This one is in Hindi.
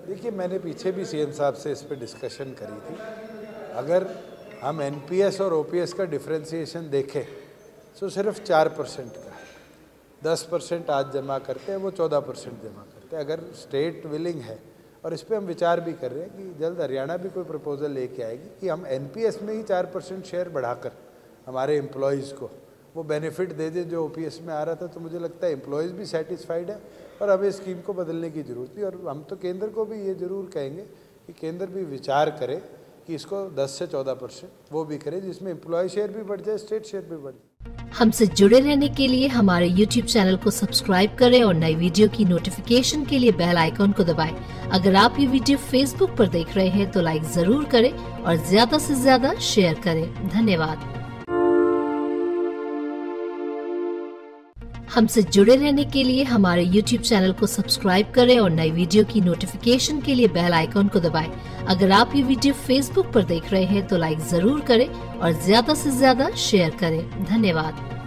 देखिए, मैंने पीछे भी सीएम साहब से इस पे डिस्कशन करी थी। अगर हम एनपीएस और ओपीएस का डिफ्रेंसिएशन देखें तो सिर्फ 4% का है। 10% आज जमा करते हैं, वो 14% जमा करते हैं। अगर स्टेट विलिंग है, और इस पे हम विचार भी कर रहे हैं कि जल्द हरियाणा भी कोई प्रपोजल लेके आएगी कि हम एनपीएस में ही 4% शेयर बढ़ाकर हमारे एम्प्लॉयज़ को वो बेनिफिट दे दें जो ओपीएस में आ रहा था। तो मुझे लगता है एम्प्लॉयज़ भी सेटिस्फाइड है और हमें स्कीम को बदलने की ज़रूरत थी। और हम तो केंद्र को भी ये ज़रूर कहेंगे कि केंद्र भी विचार करे कि इसको 10 से 14% वो भी करे, जिसमें एम्प्लॉय शेयर भी बढ़ जाए, स्टेट शेयर भी बढ़ जाए। हमसे जुड़े रहने के लिए हमारे YouTube चैनल को सब्सक्राइब करें और नई वीडियो की नोटिफिकेशन के लिए बेल आइकॉन को दबाएं। अगर आप ये वीडियो Facebook पर देख रहे हैं तो लाइक जरूर करें और ज्यादा से ज्यादा शेयर करें। धन्यवाद। हमसे जुड़े रहने के लिए हमारे YouTube चैनल को सब्सक्राइब करें और नई वीडियो की नोटिफिकेशन के लिए बेल आइकॉन को दबाएं। अगर आप ये वीडियो Facebook पर देख रहे हैं तो लाइक जरूर करें और ज्यादा से ज्यादा शेयर करें। धन्यवाद।